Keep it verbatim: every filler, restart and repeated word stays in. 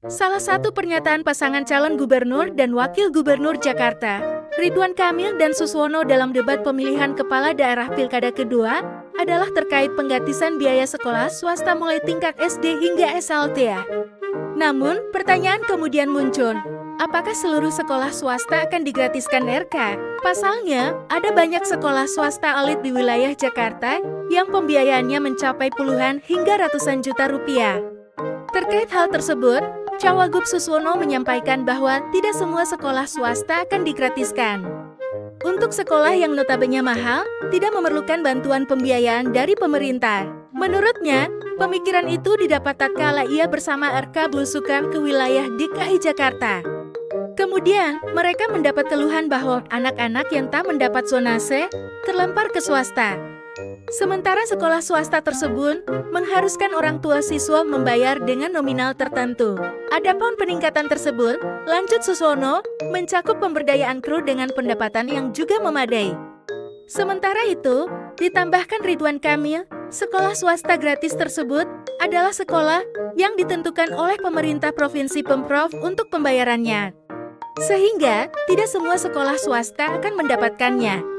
Salah satu pernyataan pasangan calon gubernur dan wakil gubernur Jakarta, Ridwan Kamil dan Suswono dalam debat pemilihan kepala daerah Pilkada kedua, adalah terkait penggratisan biaya sekolah swasta mulai tingkat S D hingga S L T A. Namun, pertanyaan kemudian muncul, apakah seluruh sekolah swasta akan digratiskan R K? Pasalnya, ada banyak sekolah swasta elit di wilayah Jakarta yang pembiayaannya mencapai puluhan hingga ratusan juta rupiah. Terkait hal tersebut, Cawagup Suswono menyampaikan bahwa tidak semua sekolah swasta akan digratiskan. Untuk sekolah yang notabene mahal, tidak memerlukan bantuan pembiayaan dari pemerintah. Menurutnya, pemikiran itu didapat tatkala ia bersama R K belusukan ke wilayah D K I Jakarta. Kemudian, mereka mendapat keluhan bahwa anak-anak yang tak mendapat zonase terlempar ke swasta. Sementara sekolah swasta tersebut mengharuskan orang tua siswa membayar dengan nominal tertentu. Adapun peningkatan tersebut, lanjut Suswono, mencakup pemberdayaan kru dengan pendapatan yang juga memadai. Sementara itu, ditambahkan Ridwan Kamil, sekolah swasta gratis tersebut adalah sekolah yang ditentukan oleh pemerintah provinsi Pemprov untuk pembayarannya. Sehingga, tidak semua sekolah swasta akan mendapatkannya.